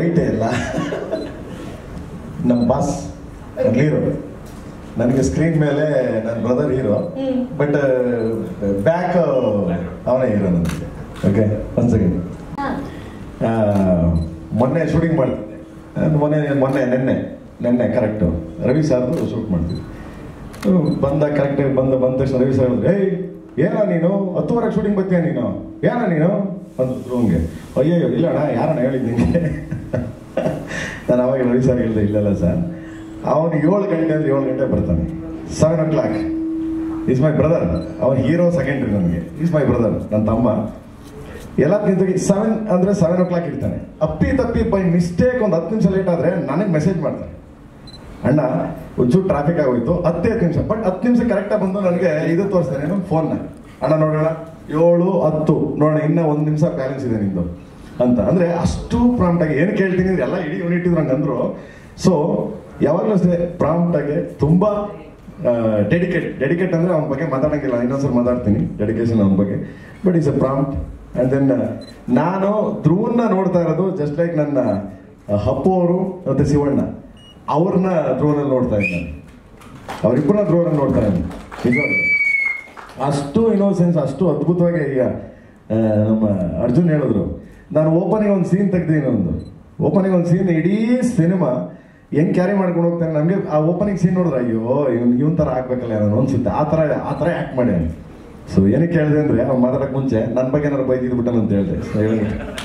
ವೈಟೇ ಇಲ್ಲ. ನಮ್ಮ boss hero, ನನಗೆ ಸ್ಕ್ರೀನ್ ಮೇಲೆ ನನ್ನ ಬ್ರದರ್ ಹೀರೋ, ಬಟ್ ಬ್ಯಾಕ್ ಅವನೇ ಹೀರೋ ನನಗೆ. ಓಕೆ, ಒಂದು ಸೆಕೆಂಡ್. ಮೊನ್ನೆ ಶೂಟಿಂಗ್ ಮಾಡ್ತಿದ್ದೆ, ನೆನ್ನೆ ಕರೆಕ್ಟು ರವಿ ಸಾರ್ದು ಶೂಟ್ ಮಾಡ್ತಿದ್ದೆ. ಬಂದ ಕರೆಕ್ಟಾಗಿ ಬಂದ ತಕ್ಷಣ ರವಿ ಸರ್ ಹೇಳಿದ್ರು, ಏಯ್ ಏನೋ ನೀನು 10 ಶೂಟಿಂಗ್ ಬರ್ತೀಯ ನೀನು, ಏನೋ ನೀನು ಅಂತಿದ್ರು. ಹಂಗೆ ಅಯ್ಯೋ ಇಲ್ಲ ಅಣ್ಣ, ಯಾರಣ್ಣ ಹೇಳಿದ್ದು ನಿಮಗೆ? ನಾನು ಅವಾಗ ರವಿ ಸರ್ ಹೇಳಿದೆ, ಇಲ್ಲಲ್ಲ ಸರ್, ಅವನು 7 ಗಂಟೆ ಅಂದರೆ 7 ಗಂಟೆ ಬರ್ತಾನೆ. 7 o'clock ಈಸ್ ಮೈ ಬ್ರದರ್. ಅವನು ಹೀರೋ ಸೆಕೆಂಡ್ರಿ ನನಗೆ, ಈಸ್ ಮೈ ಬ್ರದರ್, ನನ್ನ ತಮ್ಮ. ಎಲ್ಲಕ್ಕಿಂತ 7 ಅಂದರೆ 7 o'clock ಇರ್ತಾನೆ. ತಪ್ಪಿ ಬೈ ಮಿಸ್ಟೇಕ್ ಒಂದು 10 ನಿಮಿಷ ಲೇಟ್ ಆದರೆ ನನಗೆ ಮೆಸೇಜ್ ಮಾಡ್ತಾನೆ, ಅಣ್ಣ ಒಂಚೂರು ಟ್ರಾಫಿಕ್ ಆಗೋಯ್ತು 10 ನಿಮಿಷ. ಬಟ್ 10 ನಿಮಿಷ ಕರೆಕ್ಟಾಗಿ ಬಂದು ನನಗೆ ಇದು ತೋರಿಸ್ತಾನೆ ಫೋನ್ನ, ಅಣ್ಣ ನೋಡೋಣ 7:10 ನೋಡೋಣ, ಇನ್ನೂ 1 ನಿಮಿಷ ಬ್ಯಾಲೆನ್ಸ್ ಇದೆ ನಿಂದು ಅಂತ. ಅಂದರೆ ಅಷ್ಟು ಪ್ರಾಂಪ್ಟಾಗಿ ಏನು ಕೇಳ್ತೀನಿ ಅಂದ್ರೆ ಎಲ್ಲ ಇಡೀ ಯೂನಿಟ್ ಇದ್ರು ಹಂಗೆ ಅಂದರು. ಸೊ ಯಾವಾಗಲೂ ಅಷ್ಟೇ ಪ್ರಾಂಪ್ಟಾಗಿ ತುಂಬ ಡೆಡಿಕೇಟ್ ಅಂದರೆ ಅವನ ಬಗ್ಗೆ ಮಾತಾಡೋಂಗಿಲ್ಲ, ಇನ್ನೊಂದ್ಸರಿ ಮಾತಾಡ್ತೀನಿ ಡೆಡಿಕೇಶನ್ ಅವನ ಬಗ್ಗೆ. But is a prompt. And then ನಾನು ಧ್ರುವನ್ನ ನೋಡ್ತಾ ಇರೋದು ಜಸ್ಟ್ ಲೈಕ್ ನನ್ನ ಹಪ್ಪು ಅವರು ಮತ್ತು ಶಿವಣ್ಣ ಅವ್ರನ್ನ ಧ್ರುವನಲ್ಲಿ ನೋಡ್ತಾ ಇದ್ದಾನೆ, ಅವರಿಬ್ಬರನ್ನ ಧ್ರುವನಲ್ಲಿ ನೋಡ್ತಾ ಇದ್ದಾನೆ. ನಿಜವಾಗ್ಲೂ ಅಷ್ಟು ಇನ್ನೋಸೆನ್ಸ್, ಅಷ್ಟು ಅದ್ಭುತವಾಗಿ. ಈಗ ನಮ್ಮ ಅರ್ಜುನ್ ಹೇಳಿದ್ರು, ನಾನು ಓಪನಿಂಗ್ ಒಂದು ಸೀನ್ ತೆಗ್ದಿದ್ದೀನಿ, ಓಪನಿಂಗ್ ಒಂದು ಸೀನ್ ಇಡೀ ಸಿನಿಮಾ ಹೆಂಗೆ ಕ್ಯಾರಿ ಮಾಡ್ಕೊಂಡು ಹೋಗ್ತಾನೆ. ನಮಗೆ ಆ ಓಪನಿಂಗ್ ಸೀನ್ ನೋಡಿದ್ರೆ ಅಯ್ಯೋ ಇವನ್ ಥರ ಆಗ್ಬೇಕಲ್ಲ ನಾನು ಅನ್ಸುತ್ತೆ, ಆ ಥರ ಆ್ಯಕ್ಟ್ ಮಾಡಿ. ಸೊ ಏನಕ್ಕೆ ಹೇಳಿದೆ ಅಂದರೆ ಅವ್ನು ಮಾತಾಡೋಕ್ಕೆ ಮುಂಚೆ ನನ್ನ ಬಗ್ಗೆ ಏನಾರು ಬೈದಿದ್ಬಿಟ್ಟನಂತ ಹೇಳಿದೆ.